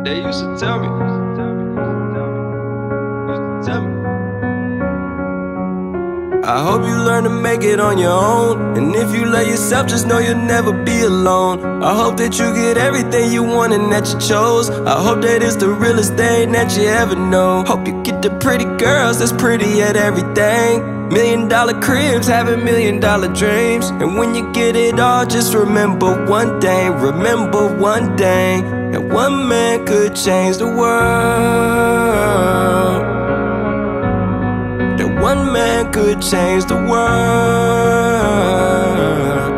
They used to tell me. I hope you learn to make it on your own, and if you love yourself, just know you'll never be alone. I hope that you get everything you want and that you chose. I hope that it's the realest thing that you ever know. Hope you get the pretty girls that's pretty at everything. $1,000,000 cribs, having $1,000,000 dreams. And when you get it all, just remember one thing. Remember one thing, that one man could change the world. That one man could change the world.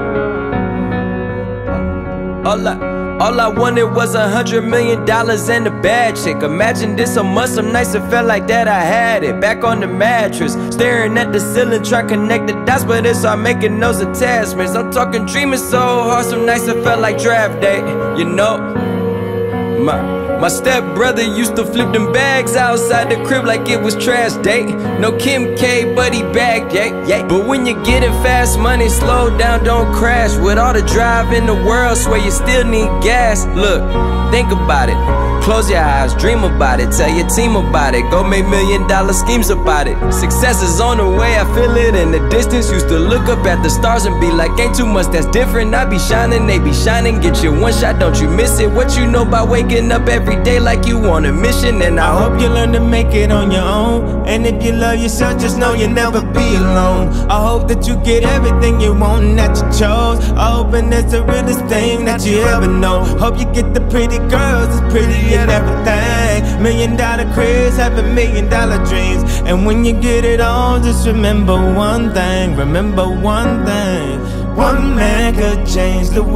All I wanted was $100 million and a bad chick. Imagine this a month, some nights it felt like that I had it. Back on the mattress, staring at the ceiling, trying to connect the dots, but it's all making those attachments. I'm talking dreaming so hard, some nights it felt like draft day. You know, my stepbrother used to flip them bags outside the crib like it was trash day. No Kim K, but he bagged, yeah. But when you get it fast money, slow down, don't crash. With all the drive in the world, swear you still need gas. Look, think about it, close your eyes, dream about it. Tell your team about it, go make $1,000,000 schemes about it. Success is on the way, I feel it in the distance. Used to look up at the stars and be like, ain't too much that's different. I be shining, they be shining, get you one shot, don't you miss it. What you know about waking up every day like you on a mission? And I hope you learn to make it on your own. And if you love yourself, just know you'll never be alone. I hope that you get everything you want and that you chose. I hope and that's the realest thing that you ever know. Hope you get the pretty girls that's pretty and everything. $1,000,000 cribs, having $1,000,000 dreams. And when you get it all, just remember one thing. Remember one thing. One man could change the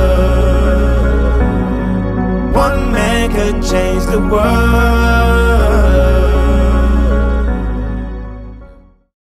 world. One man could change the world.